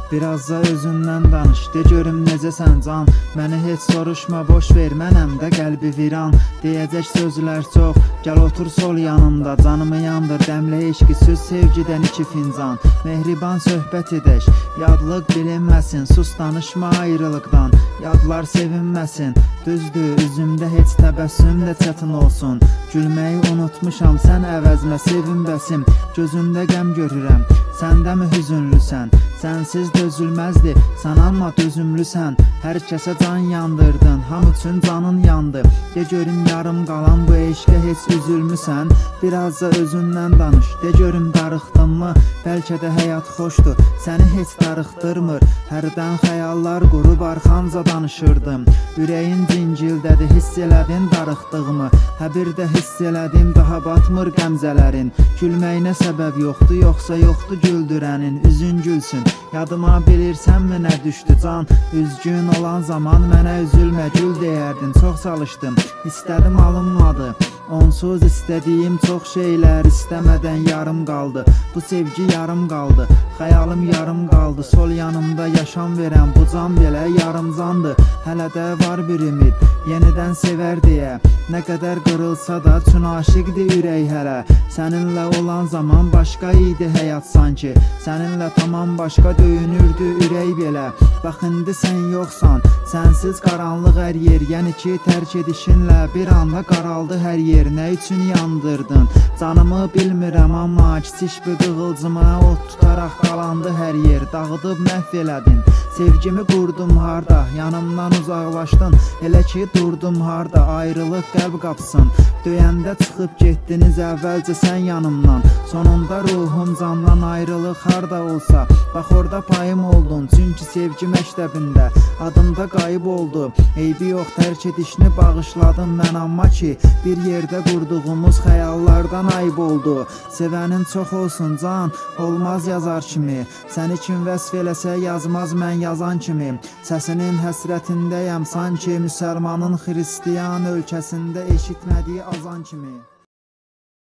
Biraz da özündən danış, de görüm necəsən can. Məni heç soruşma, boş ver, mənəm də qəlbi viran. Deyəcək sözlər çox, gəl otur sol yanımda. Canımı yandır, dəmlə eşqi, söz sevgidən 2 fincan. Mehriban söhbət edək, yadlıq bilinməsin. Sus danışma ayrılıqdan, yadlar sevinməsin. Düzdür, üzümdə heç təbəssüm də çətin olsun. Gülməyi unutmuşam, sən əvəzmə sevinbəsim. Gözündə qəm görürəm, səndə mi hüzünlüsən? Sənsiz dözülməzdi, sən amma dözümlüsən. Hər kəsə can yandırdın, ham üçün canın yandı. De görüm yarım qalan bu eşqə heç üzülmüsən? Biraz da özündən danış, de görüm darıxdınmı? Bəlkə də həyat xoşdur, səni heç darıxdırmır. Hərdən xəyallar qurub arxanca danışırdım. Ürəyin cingildədi, hiss elədin darıxdığımı? Hə bir də hiss elədim, daha batmır qəmzələrin. Gülməyinə səbəb yoxdur, yoxsa yoxdur güldürənin. Üzün gülsün, yadıma bilirsənmi nə düşdü can? Üzgün olan zaman mənə üzülmə gül deyərdin. Çox çalışdım, istədim alınmadı. Onsuz istədiyim çox şeylər istəmədən yarım qaldı. Bu sevgi yarım qaldı, xəyalım yarım qaldı. Sol yanımda yaşam verən bu can belə yarım candı. Hələ də var bir ümid, yenidən sevər deyə. Nə qədər qırılsa da üçün aşiqdir ürək hələ. Səninlə olan zaman başqa idi həyat sanki. Səninlə tamam başqa döyünürdü ürək belə. Bax indi sən yoxsan, sənsiz qaranlıq hər yer. Yəni ki tərk edişinlə bir anda qaraldı hər yer. Nə üçün yandırdın? Canımı bilmirəm amma kiçik bir qığılcıma od tutaraq qalandı hər yer. Dağıdıb məhv elədin, sevgimi qurdum harda? Yanımdan uzaqlaşdın, elə ki durdum harda? Ayrılıq qəlb qapsın, döyəndə çıxıb getdiniz əvvəlcə sən yanımdan. Sonunda ruhum candan ayrılıq harda olsa, bax orada payım oldun. Çünki sevgi məktəbində adımda qayıb oldu. Eybi yox, tərk edişini bağışladım mən, amma ki bir yerdə qurduğumuz xəyallardan ayıb oldu. Sevənin çox olsun can, olmaz yazar kimi. Səni kim vəsf eləsə yazmaz mən yazan kimi. Səsinin həsrətindəyəm sanki müsəlmanın xristiyan ölkəsində eşitmədiyi azan kimi.